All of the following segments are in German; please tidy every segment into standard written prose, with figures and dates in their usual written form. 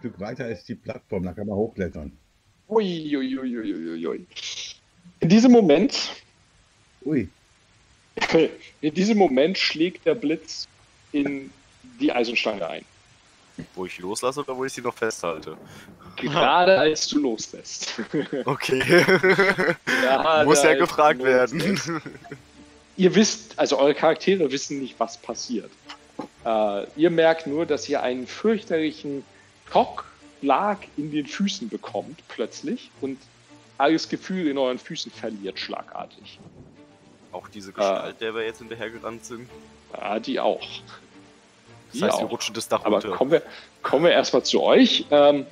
Stück weiter ist die Plattform, da kann man hochklettern. Ui, ui, ui, ui, ui, ui. In diesem Moment, Ui, in diesem Moment schlägt der Blitz in die Eisenstange ein. Wo ich loslasse oder wo ich sie noch festhalte? Gerade als du loslässt. Okay. Gerade Muss ja als du gefragt werden. loslässt. Ihr wisst, also eure Charaktere wissen nicht, was passiert. Ihr merkt nur, dass ihr einen fürchterlichen Schockschlag in den Füßen bekommt, plötzlich, und alles Gefühl in euren Füßen verliert schlagartig. Auch diese Gestalt, der wir jetzt hinterhergerannt sind. Die auch. Das heißt, wir rutschen das Dach Aber runter. kommen wir erstmal zu euch.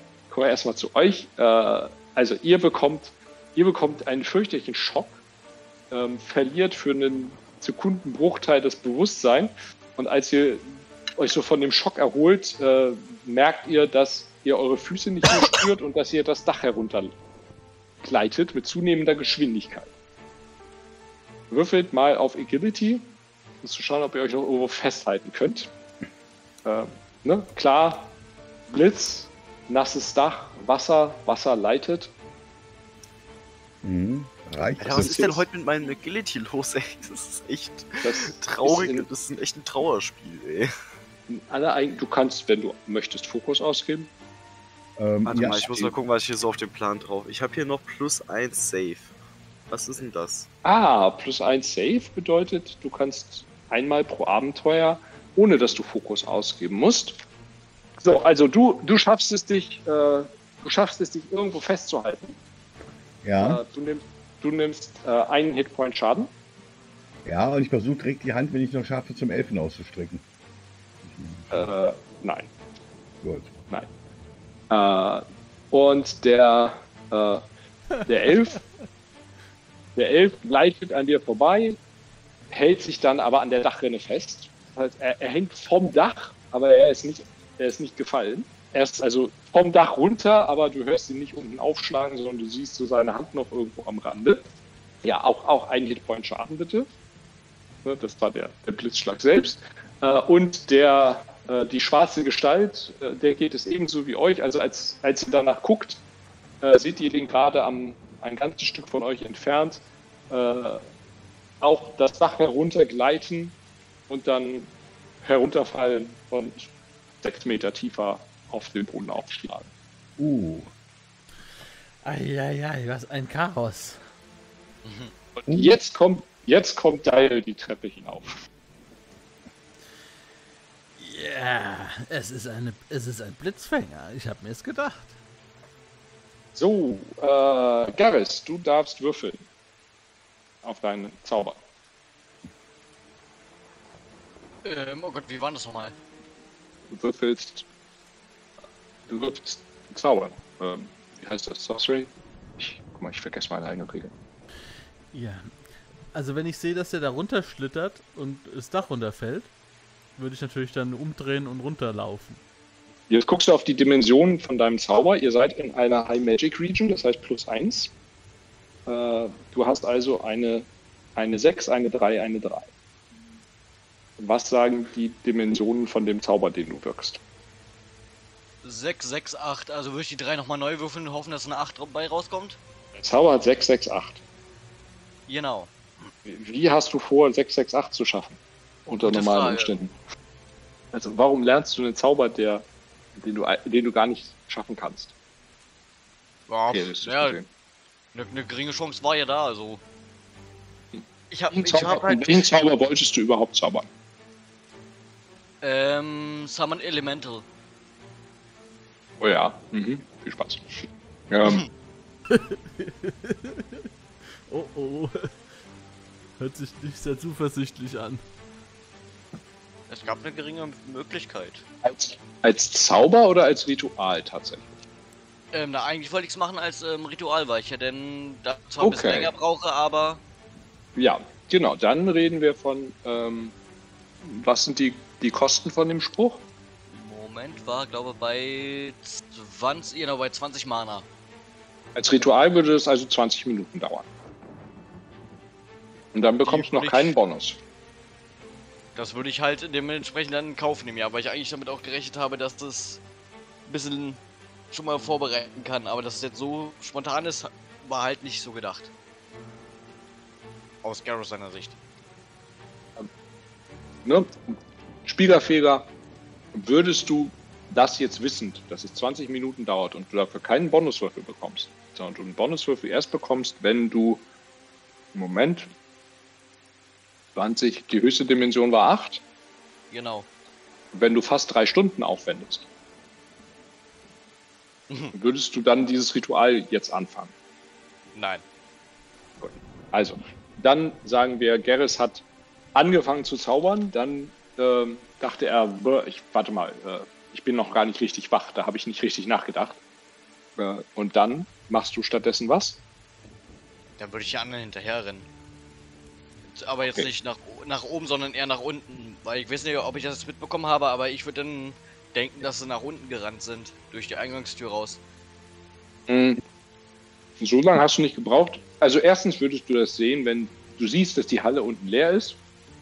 Also ihr bekommt einen fürchterlichen Schock, verliert für einen Sekundenbruchteil das Bewusstsein, und als ihr euch so von dem Schock erholt, merkt ihr, dass ihr eure Füße nicht mehr spürt und dass ihr das Dach heruntergleitet mit zunehmender Geschwindigkeit. Würfelt mal auf Agility, um zu schauen, ob ihr euch noch irgendwo festhalten könnt. Klar, Blitz, nasses Dach, Wasser leitet. reicht. Alter, was ist denn heute mit meinem Agility los, ey? Das ist echt traurig. Das ist echt ein Trauerspiel, ey. Du kannst, wenn du möchtest, Fokus ausgeben. Warte mal, ich muss mal gucken, was ich hier so auf dem Plan drauf. Ich habe hier noch +1 Save. Was ist denn das? +1 Save bedeutet, du kannst einmal pro Abenteuer, ohne dass du Fokus ausgeben musst. So, also du schaffst es dich irgendwo festzuhalten. Ja. Du nimmst einen Hitpoint Schaden. Ja, und ich versuche direkt die Hand, wenn ich noch schaffe, zum Elfen auszustrecken. Nein. Gut. Nein. Und der Elf gleitet an dir vorbei, hält sich dann aber an der Dachrinne fest. Das heißt, er hängt vom Dach, aber er ist nicht gefallen. Er ist also vom Dach runter, aber du hörst ihn nicht unten aufschlagen, sondern du siehst so seine Hand noch irgendwo am Rande. Ja, auch einen Hitpoint Schaden bitte. Das war der Blitzschlag selbst. Und die schwarze Gestalt, der geht es ebenso wie euch. Also als ihr danach guckt, seht ihr den gerade ein ganzes Stück von euch entfernt auch das Dach heruntergleiten und dann herunterfallen und 6 Meter tiefer auf den Boden aufschlagen. Eieiei, was ein Chaos. Und jetzt kommt Dial die Treppe hinauf. Ja, es ist ein Blitzfänger. Ich habe mir es gedacht. So, Garrus, du darfst würfeln auf deinen Zauber. Oh Gott, wie war das nochmal? Du würfelst Zauber. Wie heißt das? Sorcery? Guck mal, ich vergesse meine eigene Regel. Ja, also wenn ich sehe, dass der da runterschlittert und das Dach runterfällt, würde ich natürlich dann umdrehen und runterlaufen. Jetzt guckst du auf die Dimensionen von deinem Zauber. Ihr seid in einer High Magic Region, das heißt +1. Du hast also eine 6, eine 3, eine 3. Was sagen die Dimensionen von dem Zauber, den du wirkst? 6, 6, 8. Also würde ich die 3 nochmal neu würfeln und hoffen, dass eine 8 dabei rauskommt? Der Zauber hat 6, 6, 8. Genau. Wie hast du vor, 6, 6, 8 zu schaffen? Unter Gute normalen Frage. Umständen. Also warum lernst du einen Zauber, den du gar nicht schaffen kannst? Ja, Realistisch ja, gesehen. eine geringe Chance war ja da, also. Ich hab Welchen halt. Zauber wolltest du überhaupt zaubern? Summon Elemental. Oh ja, viel Spaß. Oh. Hört sich nicht sehr zuversichtlich an. Es gab eine geringe Möglichkeit. Als Zauber oder als Ritual tatsächlich? Eigentlich wollte ich es machen als Ritual, weil ich ja denn da zwar ein bisschen länger brauche, aber. Ja, genau. Dann reden wir von, was sind die Kosten von dem Spruch? Moment, war glaube bei 20 Mana. Als Ritual würde es also 20 Minuten dauern. Und dann bekommst du noch keinen Bonus. Das würde ich halt dementsprechend dann in Kauf nehmen, ja, weil ich eigentlich damit auch gerechnet habe, dass das ein bisschen schon mal vorbereiten kann. Aber dass es jetzt so spontan ist, war halt nicht so gedacht. Aus Garrus seiner Sicht. Ne? Spielerfehler, würdest du das jetzt wissend, dass es 20 Minuten dauert und du dafür keinen Bonuswürfel bekommst, sondern du einen Bonuswürfel erst bekommst, wenn du im Moment 20, die höchste Dimension war 8, Genau. wenn du fast 3 Stunden aufwendest, würdest du dann dieses Ritual jetzt anfangen? Nein. Gut. Also, dann sagen wir, Garrus hat angefangen zu zaubern, dann dachte er, ich bin noch gar nicht richtig wach, da habe ich nicht richtig nachgedacht. Und dann machst du stattdessen was? Dann würde ich die anderen hinterher rennen. Aber jetzt nicht nach oben, sondern eher nach unten. Weil ich weiß nicht, ob ich das jetzt mitbekommen habe, aber ich würde dann denken, dass sie nach unten gerannt sind. Durch die Eingangstür raus. So lange hast du nicht gebraucht. Also erstens würdest du das sehen, wenn du siehst, dass die Halle unten leer ist.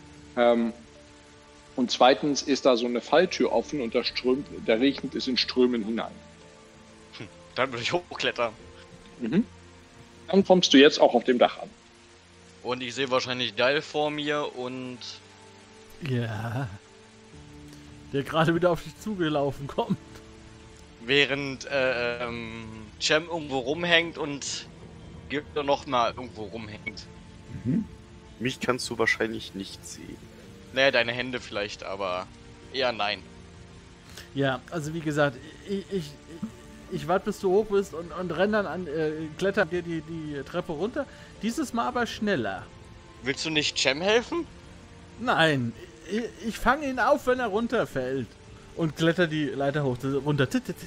Und zweitens ist da so eine Falltür offen und da regnet es in Strömen hinein. Dann würde ich hochklettern. Dann kommst du jetzt auch auf dem Dach an. Und ich sehe wahrscheinlich Dial vor mir und... Ja. Der gerade wieder auf dich zugelaufen kommt. Während Cem irgendwo rumhängt und Gildo noch mal irgendwo rumhängt. Mich kannst du wahrscheinlich nicht sehen. Naja, deine Hände vielleicht, aber eher nein. Ja, also wie gesagt, ich warte, bis du hoch bist und renn dann kletter dir die Treppe runter. Dieses Mal aber schneller. Willst du nicht Cem helfen? Nein, ich fange ihn auf, wenn er runterfällt. Und kletter die Leiter hoch, runter.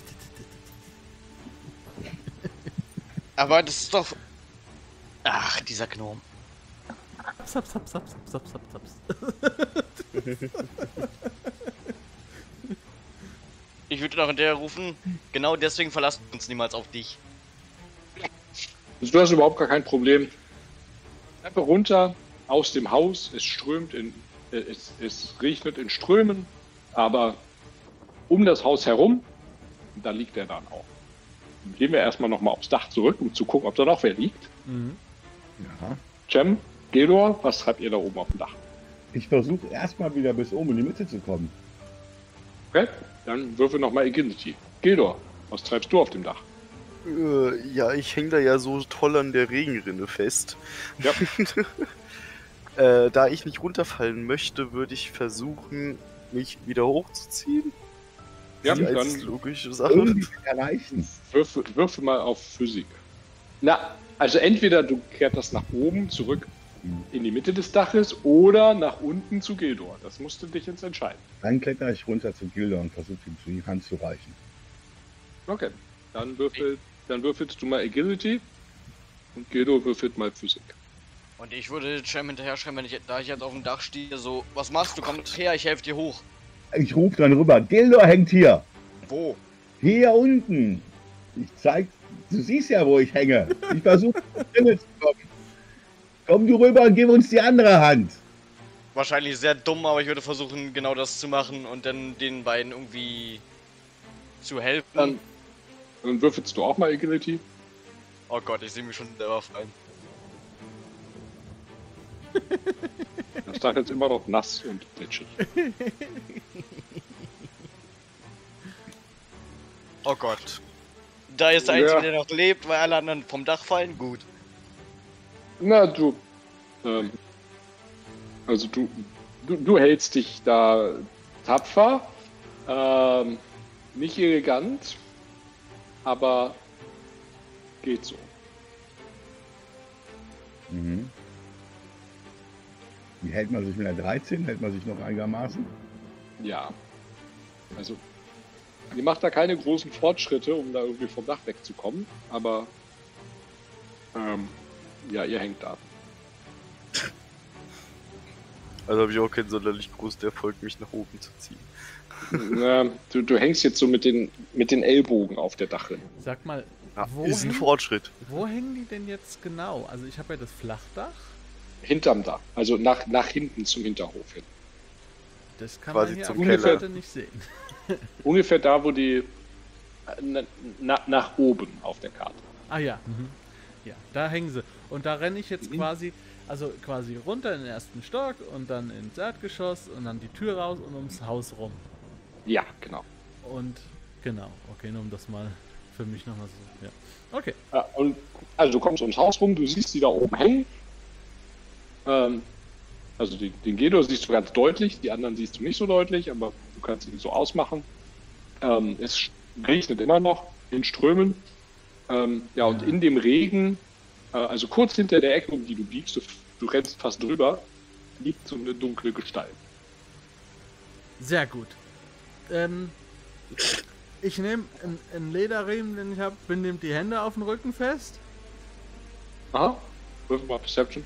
Aber das ist doch... Ach, dieser Gnom. Saps. Ich würde noch hinterher rufen, genau deswegen verlassen wir uns niemals auf dich. Also du hast überhaupt gar kein Problem. Treppe runter aus dem Haus, es strömt es regnet in Strömen, aber um das Haus herum, da liegt er dann auch. Dann gehen wir erstmal nochmal aufs Dach zurück, um zu gucken, ob da noch wer liegt. Ja. Cem, Gedor, was treibt ihr da oben auf dem Dach? Ich versuche erstmal wieder bis oben in die Mitte zu kommen. Okay, dann würfel nochmal Agility. Gedor, was treibst du auf dem Dach? Ja, ich hänge da ja so toll an der Regenrinne fest. Ja. Da ich nicht runterfallen möchte, würde ich versuchen, mich wieder hochzuziehen. Ja, die dann einzig logische Sache. Irgendwie erreichen. Würfel mal auf Physik. Na, also entweder du kletterst nach oben zurück in die Mitte des Daches oder nach unten zu Gildor. Das musst du dich jetzt entscheiden. Dann kletter ich runter zu Gilder und versuche ihm die Hand zu reichen. Okay, dann würfelst du mal Agility und Gildor würfelt mal Physik. Und ich würde Cem hinterher schreiben, da ich jetzt auf dem Dach stehe, so, was machst du? Komm her, ich helfe dir hoch. Ich rufe dann rüber, Gilder hängt hier. Wo? Hier unten. Ich zeig, du siehst ja, wo ich hänge. Ich versuche zu kommen. Komm du rüber und gib uns die andere Hand. Wahrscheinlich sehr dumm, aber ich würde versuchen, genau das zu machen und dann den beiden irgendwie zu helfen. Dann würfelst du auch mal Agility. Oh Gott, ich sehe mich schon selber fallen. Das Dach ist immer noch nass und glitschig. Oh Gott. Da ist der Einzige, der noch lebt, weil alle anderen vom Dach fallen? Gut. Na, du hältst dich da tapfer, nicht elegant, aber geht so. Wie hält man sich mit einer 13? Hält man sich noch einigermaßen? Ja. Also, ihr macht da keine großen Fortschritte, um da irgendwie vom Dach wegzukommen, aber ja, ihr hängt da. Also habe ich auch keinen sonderlich großen Erfolg, mich nach oben zu ziehen. Na, du hängst jetzt so mit den Ellbogen auf der Dachrinne. Sag mal, Ja, ist ein Fortschritt. Wo hängen die denn jetzt genau? Also ich habe ja das Flachdach. Hinterm Dach, also nach hinten zum Hinterhof hin. Das kann Quasi man hier zum auf der Keller. Seite nicht sehen. Ungefähr da, wo die nach oben auf der Karte. Ah ja. Ja, da hängen sie. Und da renne ich jetzt quasi runter in den ersten Stock und dann ins Erdgeschoss und dann die Tür raus und ums Haus rum. Ja, genau. Und genau, okay, nur um das mal für mich nochmal so. Ja. Okay. Ja, und also du kommst ums Haus rum, du siehst die da oben hängen. Also den Gedor siehst du ganz deutlich, die anderen siehst du nicht so deutlich, aber du kannst ihn so ausmachen. Es regnet immer noch in Strömen. Und in dem Regen, also kurz hinter der Ecke, um die du biegst, du rennst fast drüber, liegt so eine dunkle Gestalt. Sehr gut. Ich nehme einen Lederriemen, den ich habe, binde ihm die Hände auf den Rücken fest. Aha, wirf mal Perception.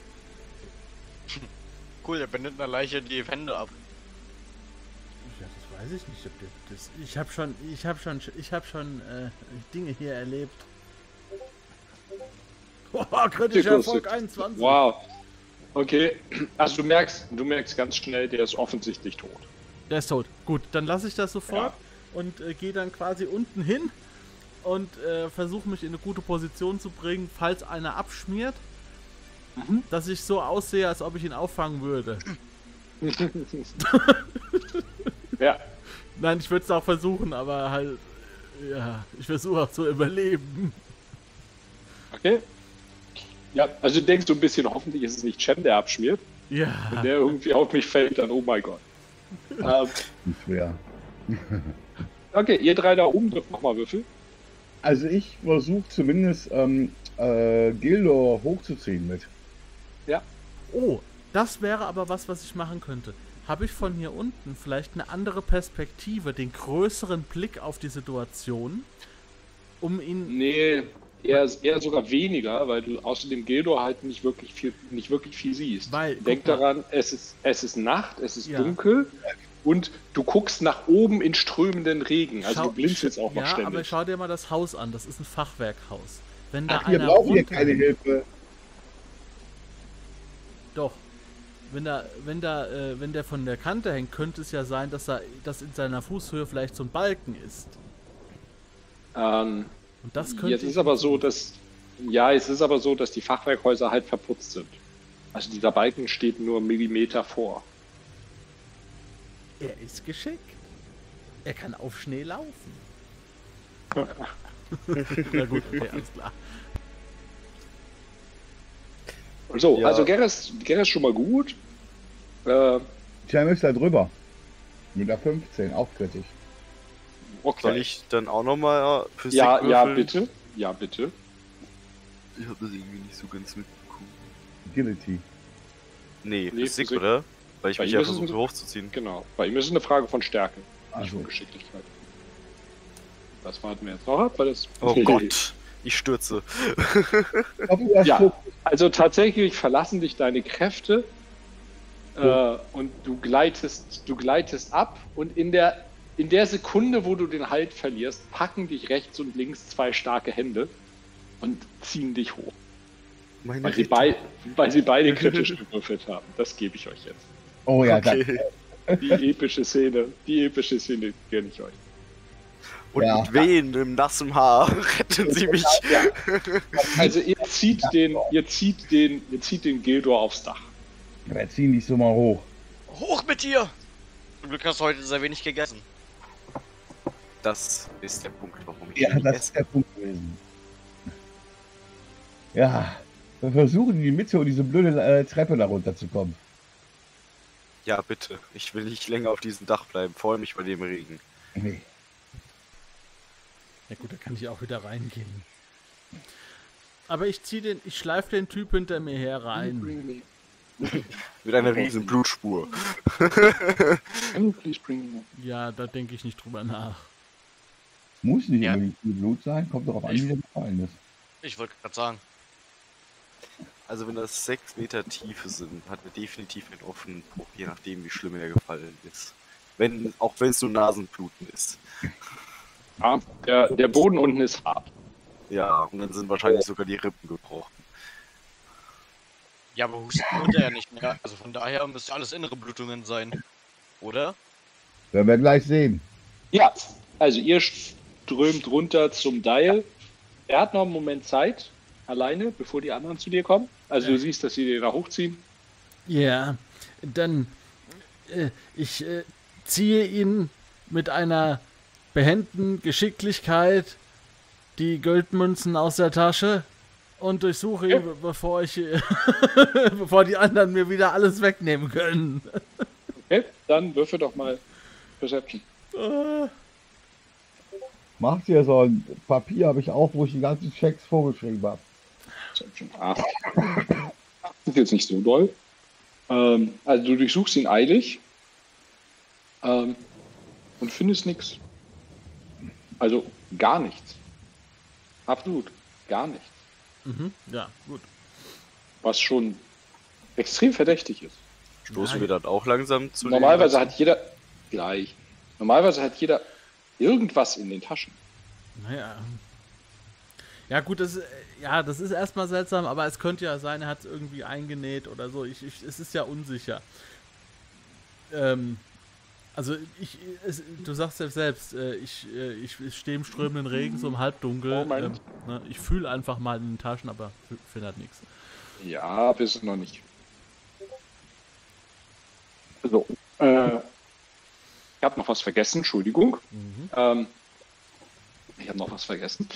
Cool, der bindet einer Leiche die Hände ab. Ja, das weiß ich nicht. Ich habe schon Dinge hier erlebt. Kritischer Erfolg 21. Wow. Okay, also du merkst ganz schnell, der ist offensichtlich tot. Der ist tot. Gut, dann lasse ich das sofort und gehe dann quasi unten hin und versuche mich in eine gute Position zu bringen, falls einer abschmiert, dass ich so aussehe, als ob ich ihn auffangen würde. Ja. Nein, ich würde es auch versuchen, aber halt, ja, ich versuche auch zu überleben. Okay. Ja, also du denkst so ein bisschen, hoffentlich ist es nicht Cem, der abschmiert. Ja. Wenn der irgendwie auf mich fällt, dann oh mein Gott. Schwer. Okay, ihr drei da oben dürft nochmal würfeln. Also ich versuche zumindest Gildor hochzuziehen mit. Ja. Oh, das wäre aber was ich machen könnte. Habe ich von hier unten vielleicht eine andere Perspektive, den größeren Blick auf die Situation, um ihn... Nee, eher sogar weniger, weil du außer dem Gildor halt nicht wirklich viel siehst. Denk daran, es ist Nacht, es ist dunkel und du guckst nach oben in strömenden Regen. Also du blinzelst auch noch ständig. Ja, aber schau dir mal das Haus an, das ist ein Fachwerkhaus. Wenn da wir einer brauchen hier keine Hilfe. Doch. Wenn der von der Kante hängt, könnte es ja sein, dass in seiner Fußhöhe vielleicht so ein Balken ist. Und das könnte es ist aber so, dass die Fachwerkhäuser halt verputzt sind. Also dieser Balken steht nur Millimeter vor. Er ist geschickt. Er kann auf Schnee laufen. Na gut, okay, alles klar. So, ja. Also Geras ist schon mal gut. Cem ist da drüber. Mit der 15, auch kritisch. Okay. Soll ich dann auch nochmal Physik würfeln? Ja, bitte. Ich habe das irgendwie nicht so ganz mitbekommen. Agility. Nee, Physik, oder? Weil ich mich ja versuche hochzuziehen. Genau, bei ihm ist es eine Frage von Stärke, nicht von Geschicklichkeit. Das warten wir jetzt noch ab, weil das... Oh Gott, ich stürze. Ja, also tatsächlich verlassen dich deine Kräfte und du gleitest ab und in der Sekunde, wo du den Halt verlierst, packen dich rechts und links zwei starke Hände und ziehen dich hoch. Weil sie beide kritisch gewürfelt haben. Das gebe ich euch jetzt. Oh ja, okay. Die epische Szene gönne ich euch. Und mit Wehen im nassen Haar retten sie mich. Ja. Also ihr zieht den Gildor aufs Dach. Wir ziehen dich so mal hoch. Hoch mit dir! Zum Glück hast du heute sehr wenig gegessen. Das ist der Punkt, warum ich ist der Punkt gewesen. Ja, wir versuchen in die Mitte und diese blöde Treppe da runterzukommen. Ja, bitte. Ich will nicht länger auf diesem Dach bleiben, vor allem nicht bei dem Regen. Nee. Ja gut, da kann ich auch wieder reingehen. Aber ich schleife den Typ hinter mir her rein. Mit einer riesen Blutspur. Ja, da denke ich nicht drüber nach. Muss nicht unbedingt viel Blut sein, kommt doch auf an, wie der gefallen ist. Ich wollte gerade sagen. Also wenn das 6 Meter Tiefe sind, hat er definitiv einen offenen Bruch, je nachdem wie schlimm er gefallen ist. Auch wenn es nur Nasenbluten ist. Ja, der Boden unten ist hart. Ja, und dann sind wahrscheinlich sogar die Rippen gebrochen. Ja, aber Husten konnte er nicht mehr. Also von daher müsste alles innere Blutungen sein. Oder? Werden wir gleich sehen. Ja, also ihr strömt runter zum Dial. Er hat noch einen Moment Zeit, alleine, bevor die anderen zu dir kommen. Also du siehst, dass sie dir da hochziehen. Ja, dann ich ziehe ihn mit einer behenden Geschicklichkeit die Goldmünzen aus der Tasche und durchsuche ihn, bevor bevor die anderen mir wieder alles wegnehmen können. Okay, dann würfe doch mal Perception. Macht ihr so ein Papier, habe ich auch, wo ich die ganzen Checks vorgeschrieben habe. Perception 8. Ist jetzt nicht so doll. Also du durchsuchst ihn eilig und findest nichts. Also gar nichts. Absolut gar nichts. Ja, gut. Was schon extrem verdächtig ist. Stoßen wir dann auch langsam zu Normalerweise hat jeder gleich. Normalerweise hat jeder irgendwas in den Taschen. Naja. Ja gut, das ist erstmal seltsam, aber es könnte ja sein, er hat es irgendwie eingenäht oder so. Es ist ja unsicher. Also du sagst ja selbst, ich stehe im strömenden Regen, so im Halbdunkel. Moment. Ich fühle einfach mal in den Taschen, aber finde halt nichts. Ja, bist du noch nicht. So, ich habe noch was vergessen, Entschuldigung. Ich habe noch was vergessen.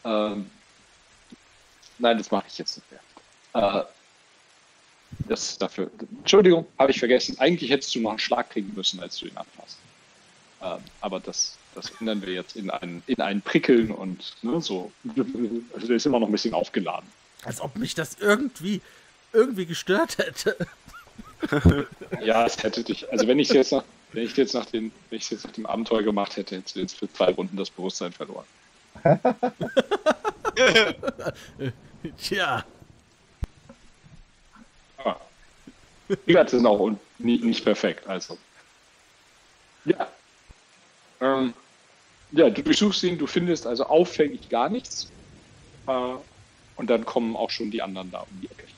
Nein, das mache ich jetzt nicht mehr. Das dafür. Entschuldigung, habe ich vergessen. Eigentlich hättest du noch einen Schlag kriegen müssen, als du ihn anfasst. Aber das ändern wir jetzt in ein Prickeln und ne, so. Also der ist immer noch ein bisschen aufgeladen. Als ob mich das irgendwie gestört hätte. Ja, es hätte dich. Also wenn ich jetzt nach dem Abenteuer gemacht hätte, hättest du jetzt für 2 Runden das Bewusstsein verloren. Tja. Die Werte sind auch nicht perfekt, also. Ja. Ja, du durchsuchst ihn, du findest also auffällig gar nichts. Und dann kommen auch schon die anderen da um die Ecke.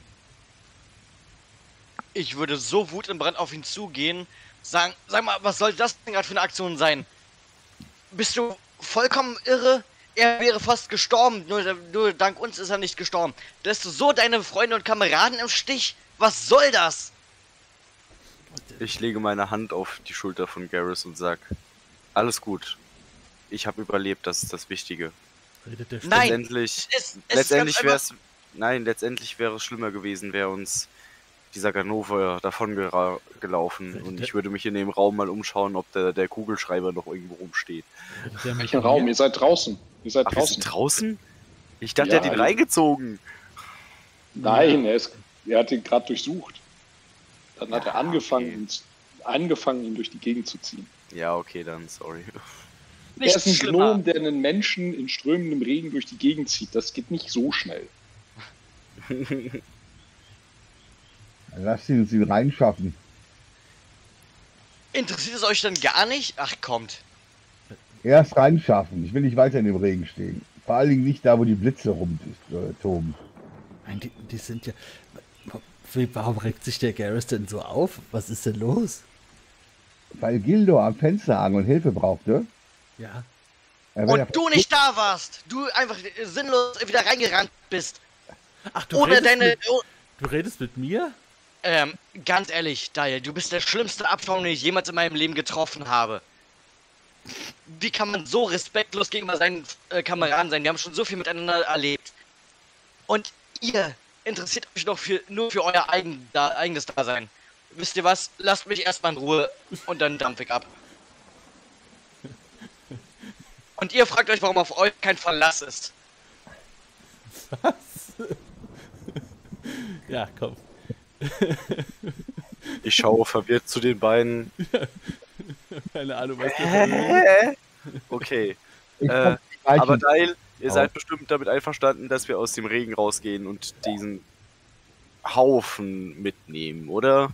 Ich würde so wutentbrannt auf ihn zugehen, sagen, sag mal, was soll das denn gerade für eine Aktion sein? Bist du vollkommen irre? Er wäre fast gestorben, nur dank uns ist er nicht gestorben. Lässt du so deine Freunde und Kameraden im Stich? Was soll das? Ich lege meine Hand auf die Schulter von Garrus und sag, alles gut. Ich habe überlebt, das ist das Wichtige. Redet der Nein, Letztendlich wäre es schlimmer gewesen, wäre uns dieser Ganova davon gelaufen und ich würde mich in dem Raum mal umschauen, ob der Kugelschreiber noch irgendwo rumsteht. Welcher Raum? Ihr seid draußen. Wir sind draußen? Ich dachte, Ja, er hat ihn reingezogen. Nein, er hat ihn gerade durchsucht. Dann hat er angefangen, ihn durch die Gegend zu ziehen. Ja, okay, dann, sorry. Er ist ein Gnom, der einen Menschen in strömendem Regen durch die Gegend zieht. Das geht nicht so schnell. Lasst ihn reinschaffen. Interessiert es euch denn gar nicht? Ach, kommt. Erst reinschaffen. Ich will nicht weiter in dem Regen stehen. Vor allen Dingen nicht da, wo die Blitze rumtoben. Nein, die sind ja... Warum regt sich der Garrus denn so auf? Was ist denn los? Weil Gildo am Fenster hang und Hilfe brauchte. Ja. Und du nicht da warst. Du einfach sinnlos wieder reingerannt bist. Ach, du redest mit mir? Ganz ehrlich, Dial, du bist der schlimmste Abschaum, den ich jemals in meinem Leben getroffen habe. Wie kann man so respektlos gegenüber seinen Kameraden sein? Wir haben schon so viel miteinander erlebt. Und ihr interessiert euch doch nur für euer eigenes Dasein. Wisst ihr was? Lasst mich erstmal in Ruhe und dann dampf ich ab. Und ihr fragt euch, warum auf euch kein Verlass ist. Was? Ja, komm. Ich schaue verwirrt zu den beiden. Keine Ahnung, was der Okay. Aber Dial, ihr seid bestimmt damit einverstanden, dass wir aus dem Regen rausgehen und diesen Haufen mitnehmen, oder?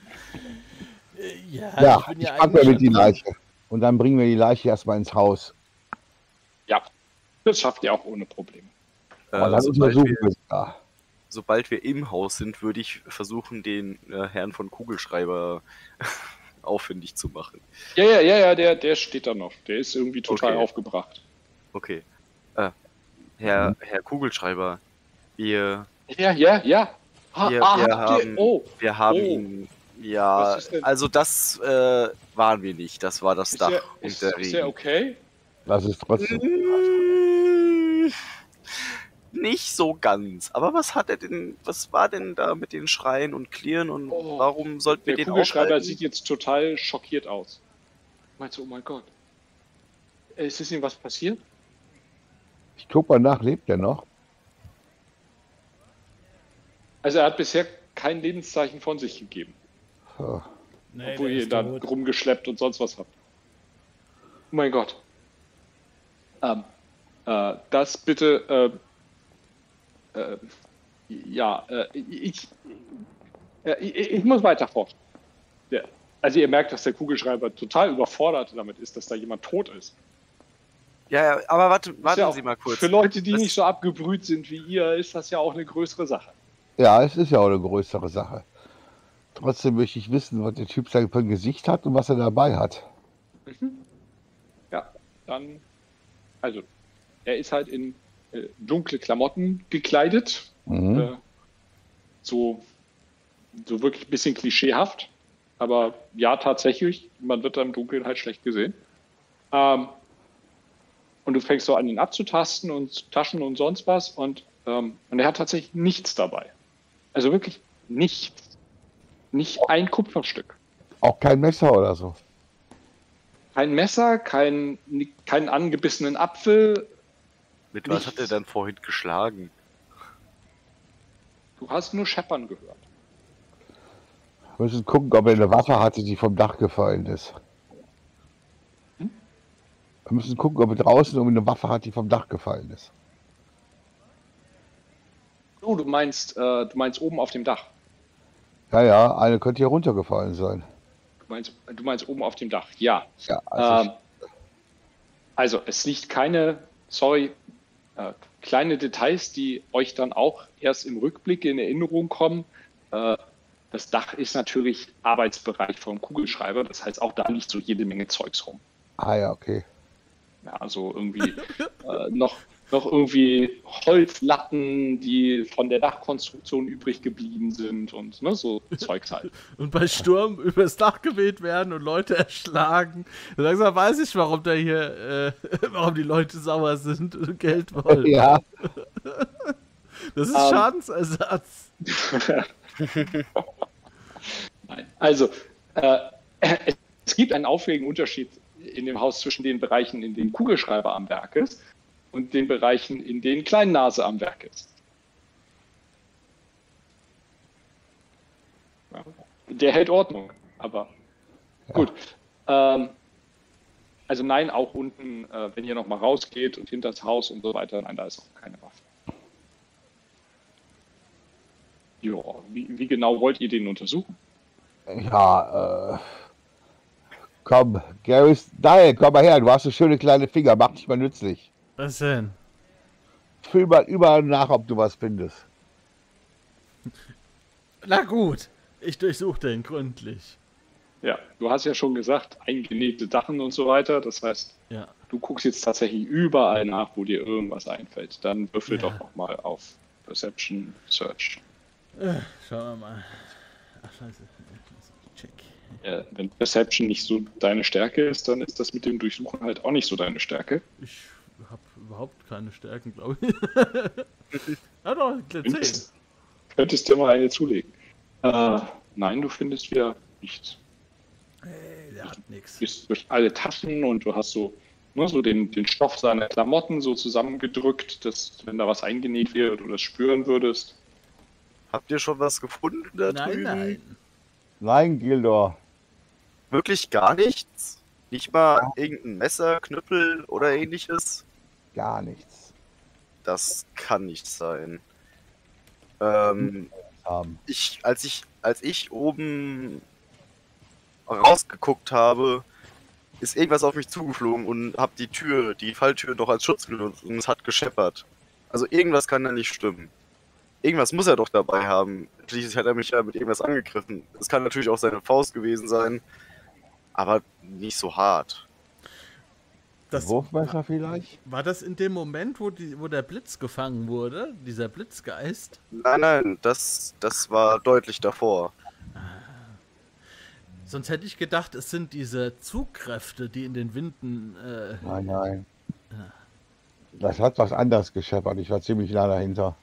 Ja, ich packe mit die Leiche. Und dann bringen wir die Leiche erstmal ins Haus. Ja, das schafft ihr auch ohne Probleme. Dann untersuchen wir es da. Sobald wir im Haus sind, würde ich versuchen, den Herrn von Kugelschreiber auffindig zu machen. Ja, der steht da noch. Der ist irgendwie total aufgebracht. Okay. Herr Kugelschreiber, wir Ja. Wir Habt ihr... Oh, haben Oh. ihn. Ja, Was ist denn? also das waren wir nicht. Das war das ist Dach der, und ist, der ist der Regen. okay? Das ist trotzdem. Nicht so ganz. Aber was war denn da mit den Schreien und Klirren und Oh, warum sollten wir Der den Kugelschreiber aufhalten? sieht jetzt total schockiert aus. Meinst du, oh mein Gott. Ist ihm was passiert? Ich guck mal nach, lebt der noch? Also er hat bisher kein Lebenszeichen von sich gegeben. Oh. Nee, Obwohl der ihr ist da tot. rumgeschleppt und sonst was habt. Oh mein Gott. Das bitte, ich muss weiter forschen. Also ihr merkt, dass der Kugelschreiber total überfordert damit ist, dass da jemand tot ist. Ja, aber Ist ja warten auch, Sie mal kurz. für Leute, die Das- nicht so abgebrüht sind wie ihr, ist das ja auch eine größere Sache. Ja, es ist ja auch eine größere Sache. Trotzdem möchte ich wissen, was der Typ sein für ein Gesicht hat und was er dabei hat. Ja, dann, also, er ist halt in dunkle Klamotten gekleidet, Mhm. so wirklich ein bisschen klischeehaft, aber ja, tatsächlich, man wird da im Dunkeln halt schlecht gesehen. Und du fängst so an, ihn abzutasten und Taschen und sonst was und er hat tatsächlich nichts dabei. Also wirklich nichts. Nicht ein Kupferstück. Auch kein Messer oder so. Kein Messer, keinen angebissenen Apfel. Mit was nichts. hat er dann vorhin geschlagen? Du hast nur Scheppern gehört. Wir müssen gucken, ob er eine Waffe hatte, die vom Dach gefallen ist. Hm? Wir müssen gucken, ob er draußen eine Waffe hat, die vom Dach gefallen ist. Oh, du meinst oben auf dem Dach. Ja, eine könnte hier runtergefallen sein. Du meinst oben auf dem Dach, ja. Ja, also Also es liegt kleine Details, die euch dann auch erst im Rückblick in Erinnerung kommen. Das Dach ist natürlich Arbeitsbereich vom Kugelschreiber, das heißt auch da liegt so jede Menge Zeugs rum. ja, okay. Ja, also irgendwie noch irgendwie Holzlatten, die von der Dachkonstruktion übrig geblieben sind und ne, so Zeugs halt. Und bei Sturm übers Dach geweht werden und Leute erschlagen. Langsam weiß ich, warum da hier, warum die Leute sauer sind und Geld wollen. Ja, Das ist Schadensersatz. Nein. Also, es gibt einen aufregenden Unterschied in dem Haus zwischen den Bereichen, in denen Kugelschreiber am Werk ist und den Bereichen, in denen Kleinnase am Werk ist. Ja. Der hält Ordnung, aber gut. Also nein, auch unten, wenn ihr nochmal rausgeht und hinter das Haus und so weiter, nein, da ist auch keine Waffe. Ja, wie genau wollt ihr den untersuchen? ja, komm, Garys, nein, komm mal her, du hast so schöne kleine Finger, mach dich mal nützlich. Was denn? Fühl mal überall nach, ob du was findest. Na gut, ich durchsuche den gründlich. Ja, du hast ja schon gesagt, eingenähte Dachen und so weiter. Das heißt, Ja. du guckst jetzt tatsächlich überall nach, wo dir irgendwas einfällt. Dann würfel doch nochmal auf Perception Search. Schauen wir mal. Ach, scheiße. Check. Wenn Perception nicht so deine Stärke ist, dann ist das mit dem Durchsuchen halt auch nicht so deine Stärke. Ich habe überhaupt keine Stärken, glaube ich. Ja doch, 10. Könntest dir mal eine zulegen. Nein, du findest wieder nichts. Der hat nichts. Du bist durch alle Taschen und du hast so den Stoff seiner Klamotten so zusammengedrückt, dass wenn da was eingenäht wird, du das spüren würdest. Habt ihr schon was gefunden da Nein, drüben? nein. Nein, Gildor. Wirklich gar nichts? Nicht mal irgendein Messer, Knüppel oder ähnliches? Gar nichts Das kann nicht sein. haben. Als ich oben rausgeguckt habe, ist irgendwas auf mich zugeflogen und hab die Falltür noch als Schutz genutzt und es hat gescheppert. Also irgendwas kann da nicht stimmen. Irgendwas muss er doch dabei haben. Schließlich hat er mich ja mit irgendwas angegriffen. Es kann natürlich auch seine Faust gewesen sein, aber nicht so hart. Das Wurfmesser vielleicht? war das in dem Moment, wo der Blitz gefangen wurde, dieser Blitzgeist? Nein, das war deutlich davor. Sonst hätte ich gedacht, es sind diese Zugkräfte, die in den Winden. Nein. Das hat was anderes gescheppert. Ich war ziemlich nah dahinter.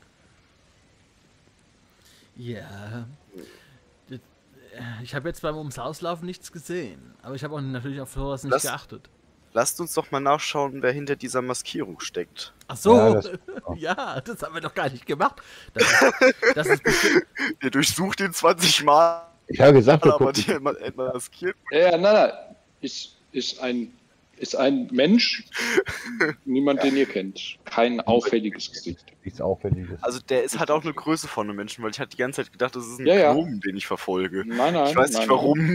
Ja. Ich habe jetzt beim ums Auslaufen nichts gesehen. Aber ich habe auch natürlich auf sowas nicht geachtet. Lasst uns doch mal nachschauen, wer hinter dieser Maskierung steckt. Ach so, Ja, ja, das haben wir doch gar nicht gemacht. Das ist bestimmt. Ihr durchsucht ihn 20 Mal, Ich habe gesagt, wir aber gucken. die maskiert. Ja, nein. Ist ein Mensch, niemand, den ihr kennt. Kein auffälliges Gesicht. Nichts Auffälliges. Also der ist halt auch eine Größe von einem Menschen, weil ich hatte die ganze Zeit gedacht, das ist ein Ja. Gnom, den ich verfolge. Nein. Ich weiß nicht warum.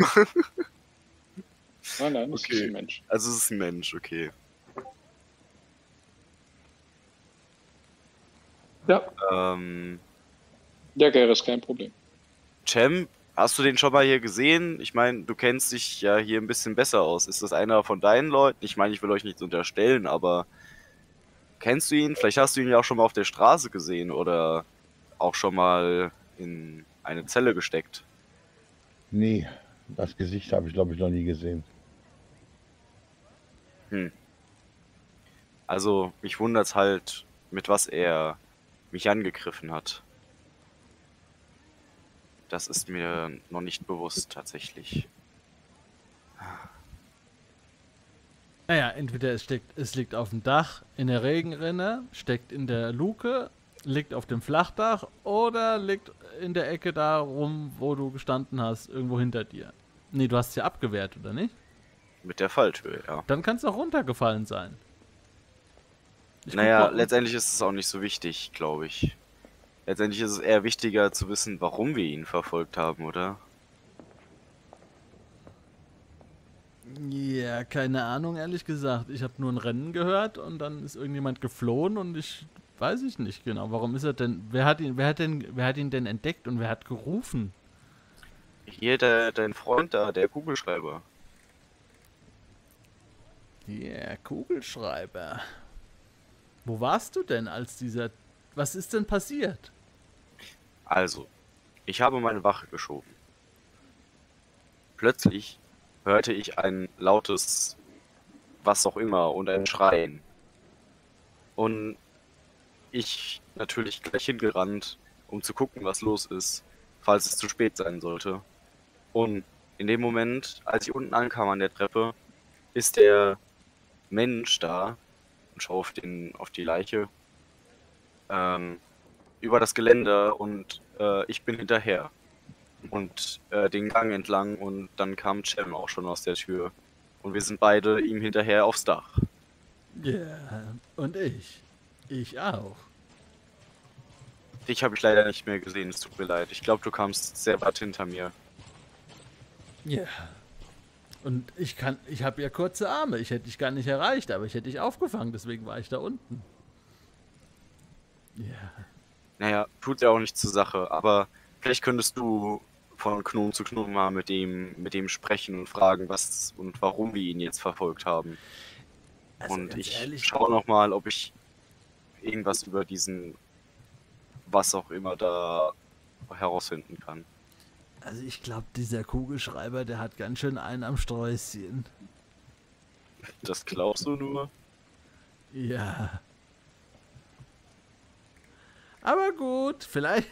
Nein, das Okay. ist ein Mensch. Also es ist ein Mensch, okay. Ja, der Gär ist kein Problem. Cem, hast du den schon mal hier gesehen? Ich meine, du kennst dich ja hier ein bisschen besser aus. Ist das einer von deinen Leuten? Ich meine, ich will euch nichts unterstellen, aber kennst du ihn? Vielleicht hast du ihn ja auch schon mal auf der Straße gesehen oder auch schon mal in eine Zelle gesteckt. Nee, das Gesicht habe ich, glaube ich, noch nie gesehen. Also, mich wundert's halt, mit was er mich angegriffen hat. Das ist mir noch nicht bewusst, tatsächlich. Naja, entweder es liegt auf dem Dach, in der Regenrinne, steckt in der Luke, liegt auf dem Flachdach oder liegt in der Ecke da rum, wo du gestanden hast, irgendwo hinter dir. Nee, du hast es ja abgewehrt, oder nicht? Mit der Falltür, ja. Dann kann es auch runtergefallen sein. Ich Naja, guck mal. letztendlich ist es auch nicht so wichtig, glaube ich. Letztendlich ist es eher wichtiger zu wissen, warum wir ihn verfolgt haben, oder? Ja, keine Ahnung, ehrlich gesagt. Ich habe nur ein Rennen gehört und dann ist irgendjemand geflohen und weiß ich nicht genau. Warum ist er denn? Wer hat ihn denn entdeckt und wer hat gerufen? Hier, dein Freund da, der Kugelschreiber. Ja, Kugelschreiber. Wo warst du denn Was ist denn passiert? Also, ich habe meine Wache geschoben. Plötzlich hörte ich ein lautes was auch immer und ein Schreien. Und ich natürlich gleich hingerannt, um zu gucken, was los ist, falls es zu spät sein sollte. Und in dem Moment, als ich unten ankam an der Treppe, ist der Mensch da und schaue auf die Leiche über das Geländer und ich bin hinterher und den Gang entlang und dann kam Cem auch schon aus der Tür und wir sind beide ihm hinterher aufs Dach. Ja, und ich. Ich auch. Dich habe ich leider nicht mehr gesehen, es tut mir leid. Ich glaube, du kamst sehr weit hinter mir. Ja. Und ich habe ja kurze Arme. Ich hätte dich gar nicht erreicht, aber ich hätte dich aufgefangen, deswegen war ich da unten. Ja. Naja, tut ja auch nichts zur Sache, aber vielleicht könntest du von Gnom zu Gnom mal mit dem sprechen und fragen, was und warum wir ihn jetzt verfolgt haben. Also Und ganz ich ehrlich, schaue nochmal, ob ich irgendwas über diesen, was auch immer da herausfinden kann. Also ich glaube, dieser Kugelschreiber, der hat ganz schön einen am Sträußchen. Das glaubst du nur? Ja. Aber gut, vielleicht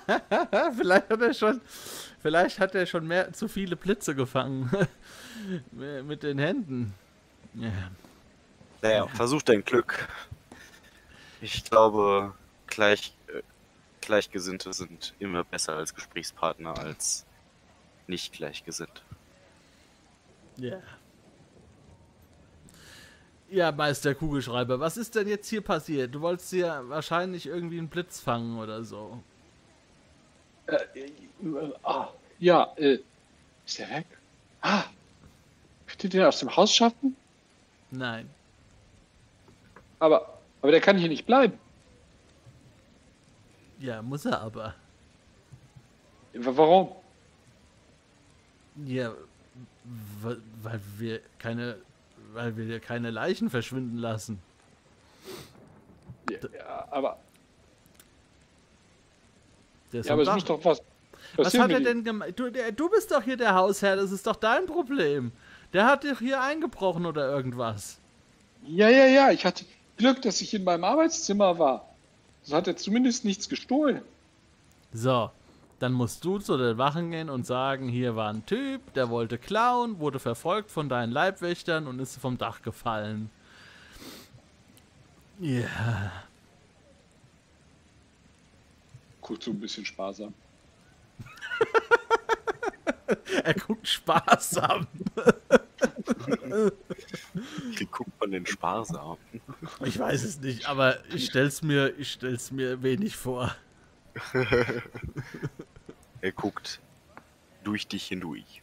hat er schon zu viele Blitze gefangen mit den Händen. Ja. Naja, versuch dein Glück. Ich glaube, Gleichgesinnte sind immer besser als Gesprächspartner als nicht gleichgesinnt. Ja. Ja, Meister Kugelschreiber, was ist denn jetzt hier passiert? Du wolltest hier wahrscheinlich irgendwie einen Blitz fangen oder so. Ist der weg? Könnt ihr den aus dem Haus schaffen? Nein. Aber der kann hier nicht bleiben. Ja, muss er aber. Warum? Ja, weil wir keine weil wir hier keine Leichen verschwinden lassen. Ja, aber Der ist ja, am aber es Dach. muss doch was Was passieren hat er mit ihm. denn gemacht? Du bist doch hier der Hausherr, das ist doch dein Problem. Der hat dich hier eingebrochen oder irgendwas. Ja, ich hatte Glück, dass ich in meinem Arbeitszimmer war. So hat er zumindest nichts gestohlen. So, dann musst du zu den Wachen gehen und sagen, hier war ein Typ, der wollte klauen, wurde verfolgt von deinen Leibwächtern und ist vom Dach gefallen. Ja. Guckt so ein bisschen sparsam. Er guckt sparsam. Wie guckt man den sparsam? Ich weiß es nicht, aber ich stell's mir wenig vor. Er guckt durch dich hindurch.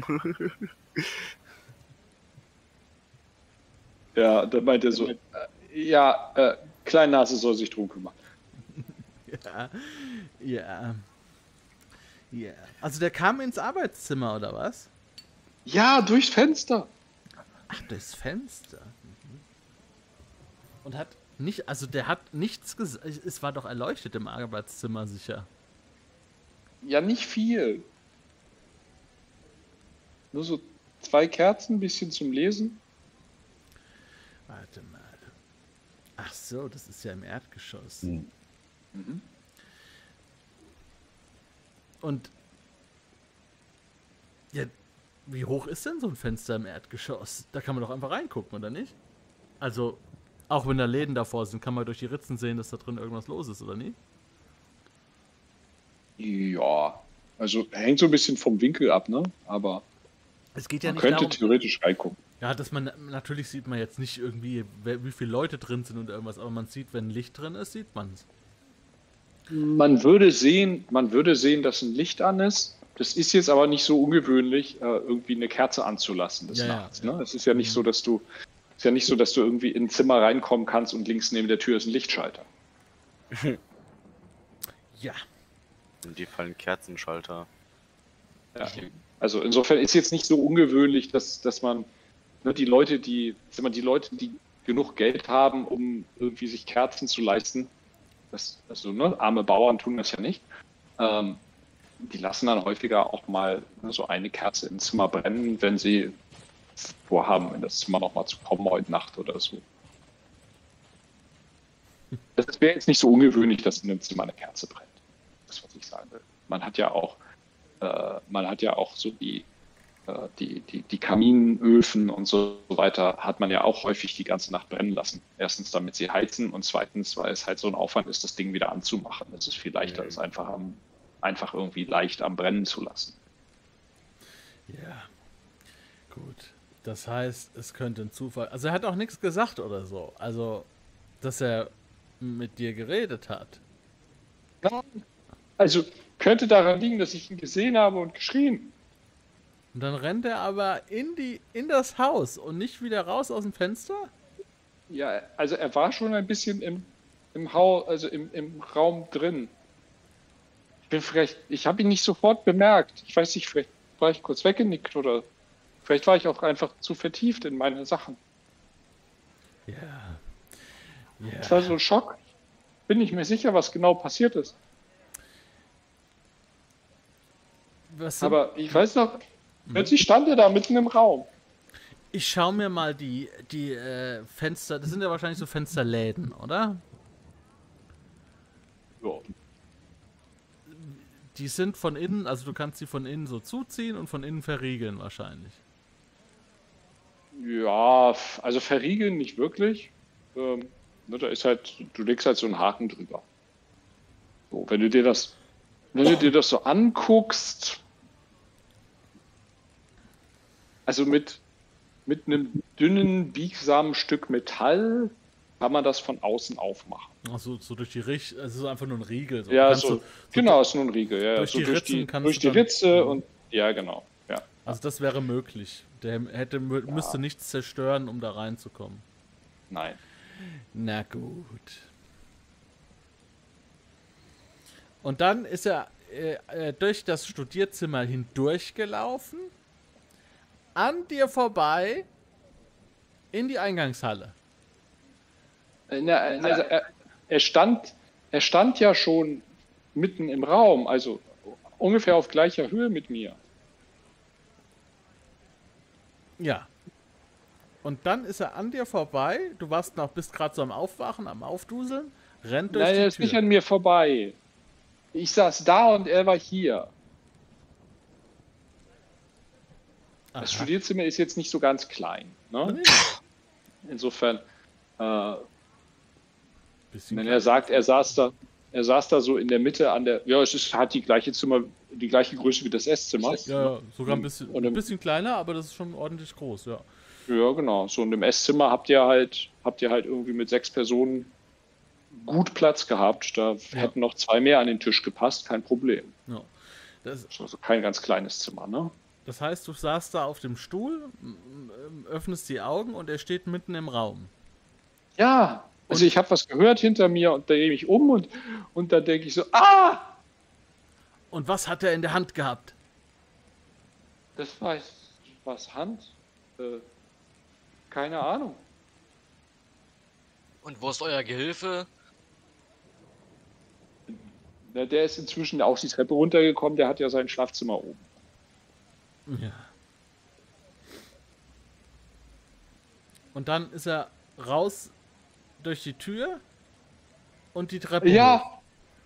Ja, dann meint er so, Kleinnase soll sich drum kümmern. Ja. Also der kam ins Arbeitszimmer, oder was? Ja, durchs Fenster. Ach, durchs Fenster. Und hat nicht, also der hat nichts gesagt. Es war doch erleuchtet im Arbeitszimmer sicher. Ja, nicht viel. Nur so 2 Kerzen, ein bisschen zum Lesen. Warte mal. Ach so, das ist ja im Erdgeschoss. Hm. Und ja, wie hoch ist denn so ein Fenster im Erdgeschoss? Da kann man doch einfach reingucken, oder nicht? Also, auch wenn da Läden davor sind, kann man durch die Ritzen sehen, dass da drin irgendwas los ist, oder nicht? Ja, also hängt so ein bisschen vom Winkel ab, ne? Aber Es geht ja man nicht könnte darum, theoretisch reingucken. ja, dass man, natürlich sieht man jetzt nicht irgendwie, wie viele Leute drin sind und irgendwas, aber man sieht, wenn Licht drin ist, sieht man es. Man würde sehen, dass ein Licht an ist. Das ist jetzt aber nicht so ungewöhnlich, irgendwie eine Kerze anzulassen des Ja, Nachts. ja. Ne? Es ist ja nicht so, dass du irgendwie in ein Zimmer reinkommen kannst und links neben der Tür ist ein Lichtschalter. Ja. In dem Fall ein Kerzenschalter. Ja. Also insofern ist jetzt nicht so ungewöhnlich, dass man die Leute, die genug Geld haben, um irgendwie sich Kerzen zu leisten, arme Bauern tun das ja nicht, die lassen dann häufiger auch mal so eine Kerze im Zimmer brennen, wenn sie vorhaben, in das Zimmer nochmal zu kommen heute Nacht oder so. Das wäre jetzt nicht so ungewöhnlich, dass in einem Zimmer eine Kerze brennt. Das, was ich sagen will. Man hat ja auch so die Kaminöfen und so weiter hat man ja auch häufig die ganze Nacht brennen lassen. Erstens, damit sie heizen und zweitens, weil es halt so ein Aufwand ist, das Ding wieder anzumachen. Es ist viel leichter, es einfach irgendwie leicht am Brennen zu lassen. Ja. Gut. Das heißt, es könnte ein Zufall. Also er hat auch nichts gesagt oder so. Also, dass er mit dir geredet hat. Also könnte daran liegen, dass ich ihn gesehen habe und geschrien. Und dann rennt er aber in das Haus und nicht wieder raus aus dem Fenster? Ja, also er war schon ein bisschen im Haus, also im Raum drin. Ich habe ihn nicht sofort bemerkt. Ich weiß nicht, vielleicht war ich kurz weggenickt oder vielleicht war ich auch einfach zu vertieft in meine Sachen. Ja. Es war so ein Schock. Bin nicht mehr sicher, was genau passiert ist. Aber ich weiß noch, plötzlich stand er da mitten im Raum. Ich schaue mir mal die Fenster, das sind ja wahrscheinlich so Fensterläden, oder? Ja. Die sind von innen, also du kannst sie von innen so zuziehen und von innen verriegeln wahrscheinlich. Ja, also verriegeln nicht wirklich. Da ist halt, du legst halt so einen Haken drüber. So, wenn du dir das so anguckst, also mit einem dünnen, biegsamen Stück Metall kann man das von außen aufmachen. Ach so durch die Richt, also so einfach nur ein Riegel. So. Ja, Kannst so, du, genau, ist nur ein Riegel. Ja, durch so die Ritzen kannst durch du die dann- Ritze und ja, genau. Ja. Also das wäre möglich. Der müsste nichts zerstören, um da reinzukommen. Nein. Na gut. Und dann ist er durch das Studierzimmer hindurchgelaufen, an dir vorbei In die Eingangshalle. Also er stand ja schon mitten im Raum, also ungefähr auf gleicher Höhe mit mir. Ja. Und dann ist er an dir vorbei. Du bist gerade so am Aufwachen, am Aufduseln. Rennt durch Nein, die er ist Tür. nicht an mir vorbei. Ich saß da und er war hier. Aha. Das Studierzimmer ist jetzt nicht so ganz klein. Ne? Nee. Insofern, Bisschen wenn er sagt, er saß da so in der Mitte an der, ja, hat die gleiche Größe wie das Esszimmer. Ja, sogar ein Und im- bisschen kleiner, aber das ist schon ordentlich groß, ja. Ja, genau. So in dem Esszimmer habt ihr halt irgendwie mit 6 Personen gut Platz gehabt. Da hätten noch 2 mehr an den Tisch gepasst, kein Problem. Ja. Das ist also kein ganz kleines Zimmer, ne? Das heißt, du saßt da auf dem Stuhl, öffnest die Augen und er steht mitten im Raum. Ja, also ich habe was gehört hinter mir und da drehe ich mich um und da denke ich so, ah! Und was hat er in der Hand gehabt? Das war was Hand? Keine Ahnung. Und wo ist euer Gehilfe? Na, der ist inzwischen auch die Treppe runtergekommen, der hat ja sein Schlafzimmer oben. Ja. Und dann ist er raus durch die Tür und die Treppe hoch. Ja!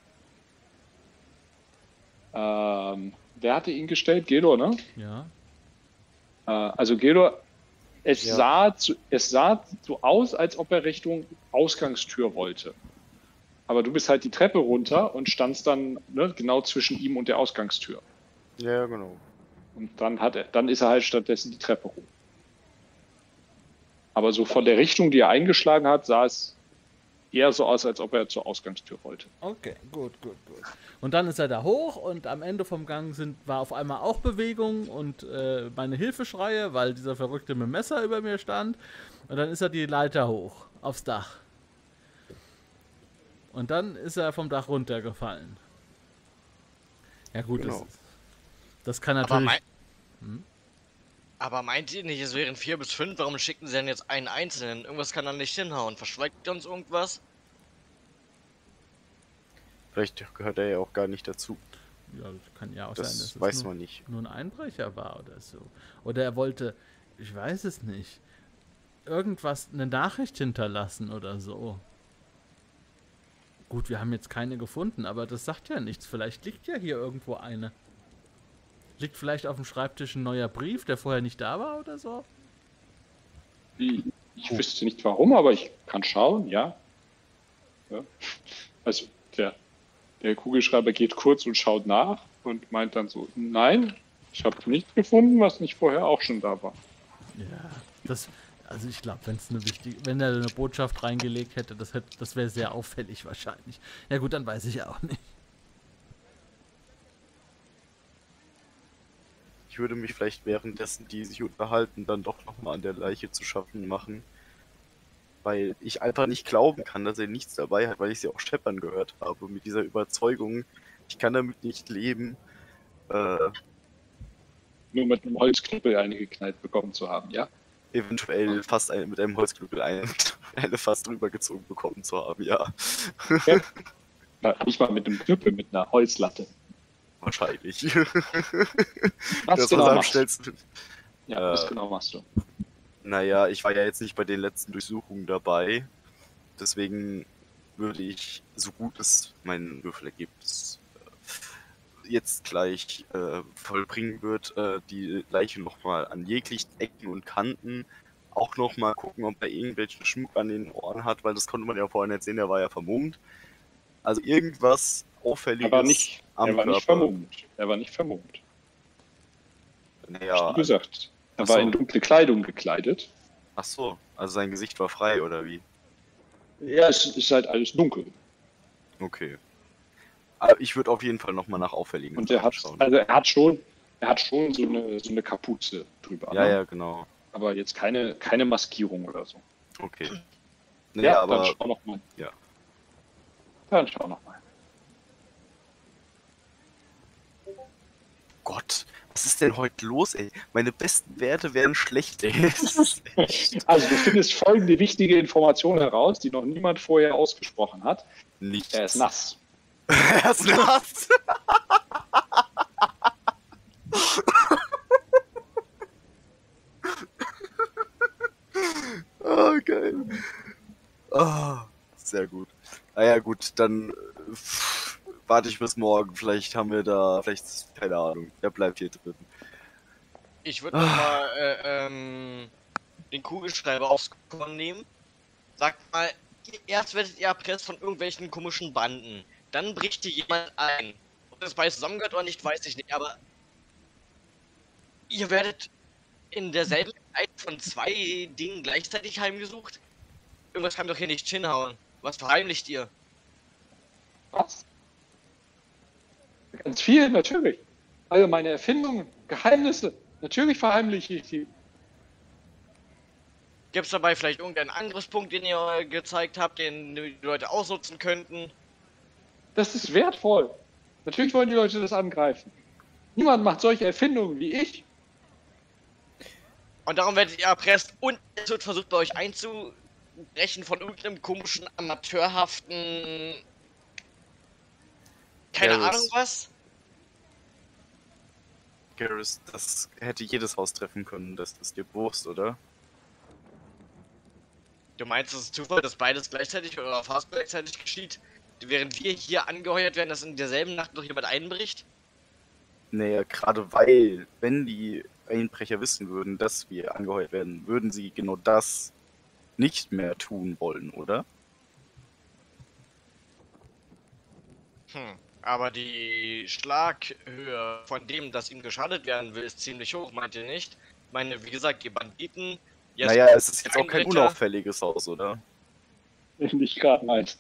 Wer hatte ihn gestellt? Gedor, ne? Ja. Also Gedor, es Ja. sah so aus, als ob er Richtung Ausgangstür wollte. Aber du bist halt die Treppe runter und standst dann genau zwischen ihm und der Ausgangstür. Ja, genau. Und dann ist er halt stattdessen die Treppe hoch. Aber so von der Richtung, die er eingeschlagen hat, sah es eher so aus, als ob er zur Ausgangstür wollte. Okay, gut. Und dann ist er da hoch und am Ende vom Gang war auf einmal auch Bewegung und meine Hilfeschreie, weil dieser Verrückte mit dem Messer über mir stand. Und dann ist er die Leiter hoch, aufs Dach. Und dann ist er vom Dach runtergefallen. Ja gut, Genau. das kann Aber, natürlich... aber meint ihr nicht, es wären 4 bis 5? Warum schicken sie denn jetzt einen Einzelnen? Irgendwas kann da nicht hinhauen. Verschweigt ihr uns irgendwas? Vielleicht gehört er ja auch gar nicht dazu. Ja, das kann ja auch sein, dass Das es weiß man nicht. nur ein Einbrecher war oder so. Oder er wollte, ich weiß es nicht, eine Nachricht hinterlassen oder so. Gut, wir haben jetzt keine gefunden, aber das sagt ja nichts. Vielleicht liegt ja hier irgendwo eine. Liegt vielleicht auf dem Schreibtisch ein neuer Brief, der vorher nicht da war oder so? Ich wüsste nicht warum, aber ich kann schauen, ja. Also der Kugelschreiber geht kurz und schaut nach und meint dann so, nein, ich habe nichts gefunden, was nicht vorher auch schon da war. Ja, also ich glaube, wenn er eine Botschaft reingelegt hätte, das wäre sehr auffällig wahrscheinlich. Ja gut, dann weiß ich auch nicht. Ich würde mich vielleicht währenddessen, die sich unterhalten, dann doch nochmal an der Leiche zu schaffen machen. Weil ich einfach nicht glauben kann, dass er nichts dabei hat, weil ich sie auch scheppern gehört habe. Mit dieser Überzeugung, ich kann damit nicht leben. Nur mit einem Holzknüppel eine geknallt bekommen zu haben, ja? Eventuell fast mit einem Holzknüppel eine fast drüber gezogen bekommen zu haben, ja. Ja, nicht mal mit einem Knüppel, mit einer Holzlatte. Wahrscheinlich. Was Das genau was am machst du? schnellsten. Ja, was genau machst du? Naja, ich war ja jetzt nicht bei den letzten Durchsuchungen dabei. Deswegen würde ich, so gut es mein Würfelergebnis jetzt gleich vollbringen wird, die Leiche nochmal an jeglichen Ecken und Kanten auch nochmal gucken, ob er irgendwelchen Schmuck an den Ohren hat, weil das konnte man ja vorhin nicht sehen, der war ja vermummt. Also irgendwas Auffälliges Er war nicht vermummt. Er war nicht vermummt. Naja, Wie gesagt, er Ach war so. in dunkle Kleidung gekleidet. ach so, also sein Gesicht war frei, oder wie? Ja, es ist halt alles dunkel. Okay. Aber ich würde auf jeden Fall nochmal nach auffälligen Und er hat schon so eine Kapuze drüber. Ja, ne? ja, genau. Aber jetzt keine Maskierung oder so. Okay. Ja, Naja, aber dann schau noch mal. ja. Dann schau noch mal. Gott, Was ist denn heute los, ey? Meine besten Werte werden schlecht, ey. Das ist echt Also du findest folgende wichtige Information heraus, die noch niemand vorher ausgesprochen hat. nichts. Er ist nass. Er ist nass. Oh, geil. Oh, sehr gut. Naja, gut, dann warte ich bis morgen. Vielleicht haben wir da, keine Ahnung, der bleibt hier drin. Ich würde nochmal den Kugelschreiber aufs Korn nehmen. Sagt mal, erst werdet ihr erpresst von irgendwelchen komischen Banden. Dann bricht hier jemand ein. Ob das beides zusammengehört oder nicht, weiß ich nicht, aber ihr werdet in derselben Zeit von 2 Dingen gleichzeitig heimgesucht? Irgendwas kann doch hier nicht hinhauen. Was verheimlicht ihr? Was? Ganz viel, natürlich. Also meine Erfindungen, Geheimnisse, natürlich verheimliche ich die. Gibt es dabei vielleicht irgendeinen Angriffspunkt, den ihr gezeigt habt, den die Leute ausnutzen könnten? Das ist wertvoll. Natürlich wollen die Leute das angreifen. Niemand macht solche Erfindungen wie ich. Und darum werdet ihr erpresst und es wird versucht bei euch einzubrechen von irgendeinem komischen, amateurhaften... Keine Garrus. Ahnung was? Garrus, das hätte jedes Haus treffen können, das ist dir bewusst, oder? Du meinst, es ist Zufall, dass beides gleichzeitig oder fast gleichzeitig geschieht? Während wir hier angeheuert werden, dass in derselben Nacht noch jemand einbricht? Naja, gerade weil, wenn die Einbrecher wissen würden, dass wir angeheuert werden, würden sie genau das nicht mehr tun wollen, oder? Aber die Schlaghöhe von dem, dass ihm geschadet werden will, ist ziemlich hoch, meint ihr nicht? Ich meine, wie gesagt, die Banditen... Naja, es ist jetzt auch kein Einbrecher. unauffälliges Haus, oder? Nicht gerade meinst.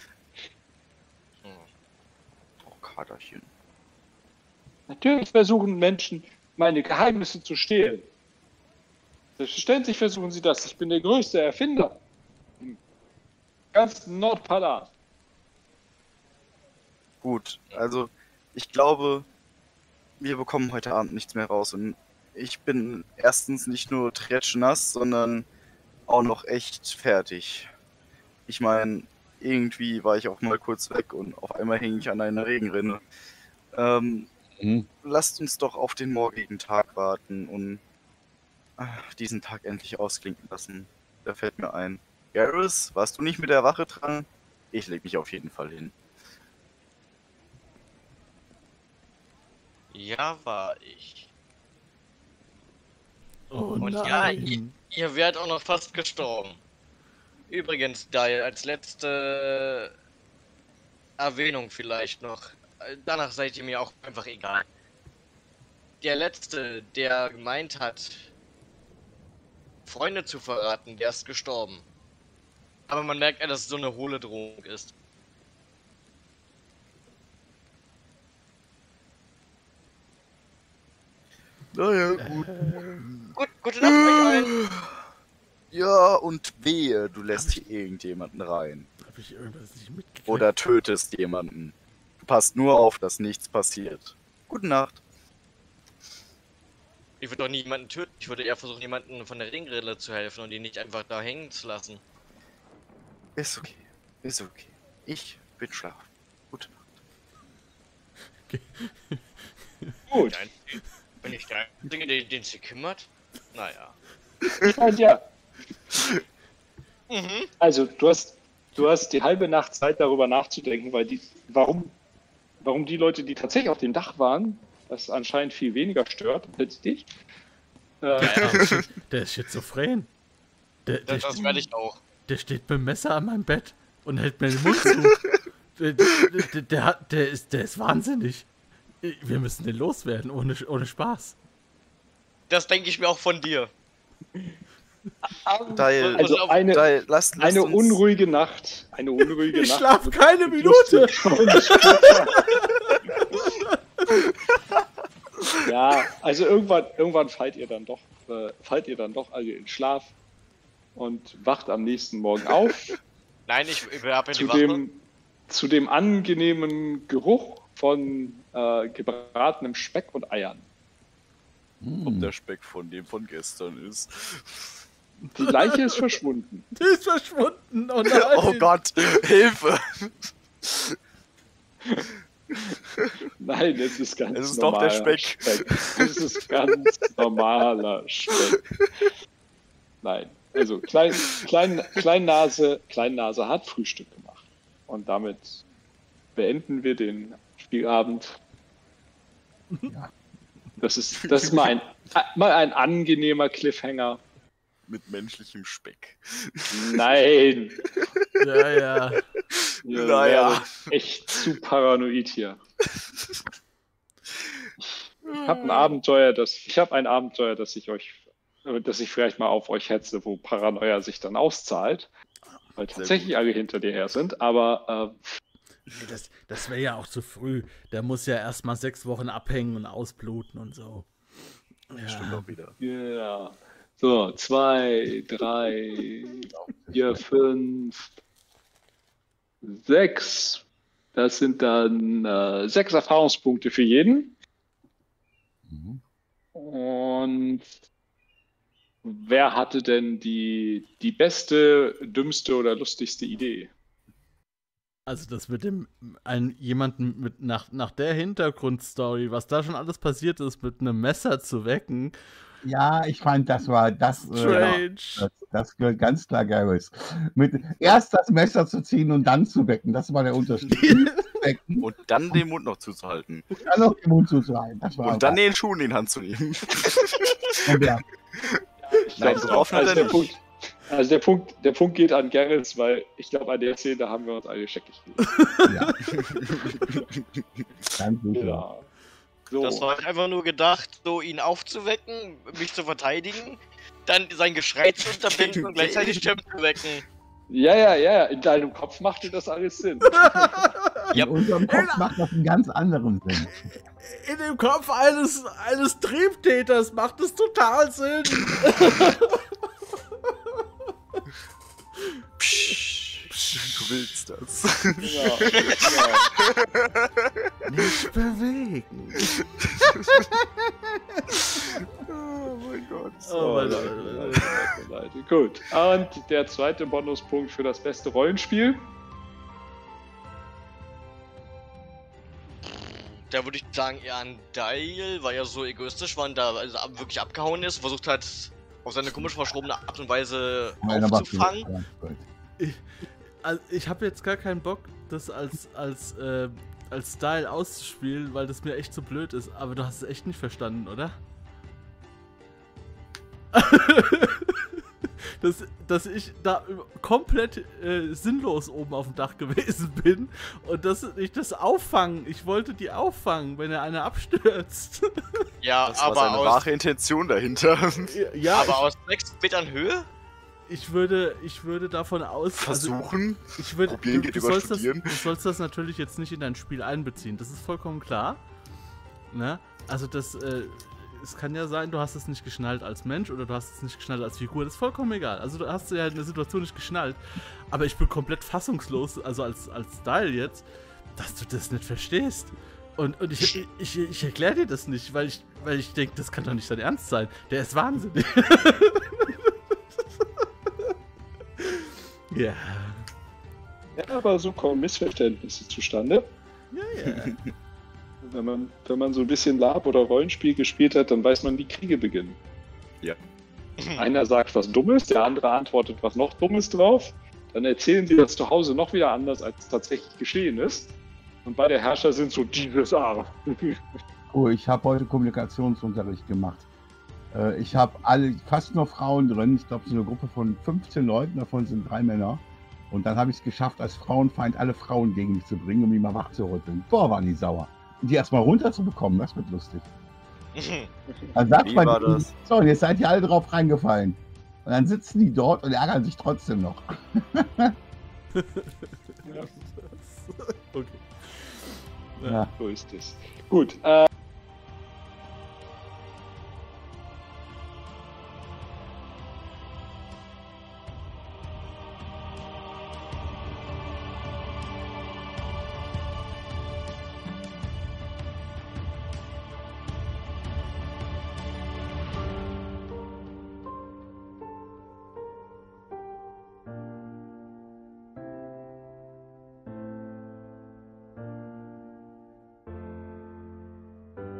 Oh, Kaderchen. Natürlich versuchen Menschen, meine Geheimnisse zu stehlen. Selbstverständlich versuchen sie das. Ich bin der größte Erfinder im ganzen Nordpalat. Gut, also ich glaube, wir bekommen heute Abend nichts mehr raus und ich bin erstens nicht nur tretschnass, sondern auch noch echt fertig. Ich meine, irgendwie war ich auch mal kurz weg und auf einmal hing ich an einer Regenrinne. Lasst uns doch auf den morgigen Tag warten und diesen Tag endlich ausklinken lassen. Da fällt mir ein. Garrus, warst du nicht mit der Wache dran? Ich leg mich auf jeden Fall hin. Ja, war ich. Oh Und ja, ihr wärt auch noch fast gestorben. Übrigens, Dial, als letzte Erwähnung vielleicht noch. Danach seid ihr mir auch einfach egal. Der Letzte, der gemeint hat, Freunde zu verraten, der ist gestorben. Aber man merkt ja, dass es so eine hohle Drohung ist. Naja, gut. Gute Nacht euch allen. Ja, und wehe, du lässt hier irgendjemanden rein. Hab ich irgendwas nicht mitgekriegt? Oder tötest jemanden. Du passt nur auf, dass nichts passiert. Gute Nacht. Ich würde doch niemanden töten. Ich würde eher versuchen, jemanden von der Ringrille zu helfen und ihn nicht einfach da hängen zu lassen. Ist okay. Ist okay. Ich bin schlafen. Gute Nacht. Gut. Bin ich der Einzige, den sie kümmert? Naja. Ich meine, ja. Mhm. Also, du hast die halbe Nacht Zeit, darüber nachzudenken, weil warum die Leute, die tatsächlich auf dem Dach waren, das anscheinend viel weniger stört als dich. Ja. Der ist schizophren. Das werde ich auch. Der steht mit dem Messer an meinem Bett und hält mir den Mund zu. Der ist wahnsinnig. Wir müssen den loswerden, ohne Spaß. Das denke ich mir auch von dir. Also eine unruhige Nacht. Eine unruhige Ich Nacht. schlaf keine Minute. Ja, also irgendwann fallt ihr dann doch alle in Schlaf und wacht am nächsten Morgen auf. Nein, ich habe ja die Wache. Zu dem angenehmen Geruch von gebratenem Speck und Eiern. ob der Speck von dem von gestern ist. Die Leiche ist verschwunden. Die ist verschwunden. Oh nein. Oh Gott, Hilfe! Nein, es ist ganz Es ist doch der normaler Speck. Es ist ganz normaler Speck. Nein, also Kleinnase hat Frühstück gemacht. Und damit beenden wir den Spielabend. Ja. Das ist mal ein angenehmer Cliffhanger. Mit menschlichem Speck. Nein, Ja. ihr Naja. werdet echt zu paranoid hier. Ich habe ein Abenteuer, das ich vielleicht mal auf euch hetze, wo Paranoia sich dann auszahlt. Weil tatsächlich alle hinter dir her sind, aber Das wäre ja auch zu früh. Der muss ja erstmal 6 Wochen abhängen und ausbluten und so. Stimmt Ja. auch wieder. ja. So, 2, 3, 4, 5, 6. Das sind dann 6 Erfahrungspunkte für jeden. Mhm. Und wer hatte denn die beste, dümmste oder lustigste Idee? Also das mit dem jemanden mit nach der Hintergrundstory, was da schon alles passiert ist, mit einem Messer zu wecken. Ja, ich fand, das war das. Strange. Das gehört ganz klar Garrus. Erst das Messer zu ziehen und dann zu wecken, das war der Unterschied. Wecken Und dann den Mund noch zuzuhalten. und dann noch den Mund zuzuhalten. Das war Und dann den Schuh in die Hand zu nehmen. ja. Ich Nein, glaub, getroffen hat er der nicht. Punkt, also der Punkt geht an Garrus, weil ich glaube, an der Szene haben wir uns alle scheckig gemacht. Ja. Ganz sicher. Ja. So. Das war einfach nur gedacht, so ihn aufzuwecken, mich zu verteidigen, dann sein Geschrei zu unterbinden und gleichzeitig Tim zu wecken. Ja, in deinem Kopf machte das alles Sinn. In unserem Kopf macht das einen ganz anderen Sinn. In dem Kopf eines Triebtäters macht es total Sinn. Du willst das. Genau. Nicht bewegen. Oh mein Gott. Oh mein Leute. Gut. Und der zweite Bonuspunkt für das beste Rollenspiel. Da würde ich sagen, eher an Dial, weil er so egoistisch war und da also wirklich abgehauen ist, versucht hat, auf seine komisch verschrobene Art und Weise Nein, aber aufzufangen. Also ich habe jetzt gar keinen Bock, das als Style auszuspielen, weil das mir echt zu blöd ist. Aber du hast es echt nicht verstanden, oder? dass ich da komplett sinnlos oben auf dem Dach gewesen bin und dass ich das auffangen. Ich wollte die auffangen, wenn einer abstürzt. Ja, Das war aber seine aus, wahre Intention dahinter. Ja, aber aus 6 Metern Höhe? ich würde davon aus. Versuchen. Also, ich würde. Probieren geht über Studieren. Du sollst das natürlich jetzt nicht in dein Spiel einbeziehen. Das ist vollkommen klar. Ne? Also es kann ja sein, du hast es nicht geschnallt als Mensch oder du hast es nicht geschnallt als Figur. Das ist vollkommen egal. Also du hast ja in der Situation nicht geschnallt. Aber ich bin komplett fassungslos, also als Style jetzt, dass du das nicht verstehst. Und ich erkläre dir das nicht, weil ich denke, das kann doch nicht dein Ernst sein. Der ist wahnsinnig. Ja. Ja, aber so kommen Missverständnisse zustande. Ja. Wenn man so ein bisschen Lab- oder Rollenspiel gespielt hat, dann weiß man, wie Kriege beginnen. Ja. Einer sagt was Dummes, der andere antwortet was noch Dummes drauf. Dann erzählen sie das zu Hause noch wieder anders, als tatsächlich geschehen ist. Und beide Herrscher sind so dieses A. Oh, ich habe heute Kommunikationsunterricht gemacht. Ich habe fast nur Frauen drin. Ich glaube, so eine Gruppe von 15 Leuten, davon sind 3 Männer. Und dann habe ich es geschafft, als Frauenfeind alle Frauen gegen mich zu bringen, um die mal wach zu rütteln. Boah, waren die sauer. Und die erstmal runterzubekommen, das wird lustig. Dann sagt Wie man, war das? so, und jetzt seid ihr alle drauf reingefallen. Und dann sitzen die dort und ärgern sich trotzdem noch. Okay. Ja. So ist es. Gut,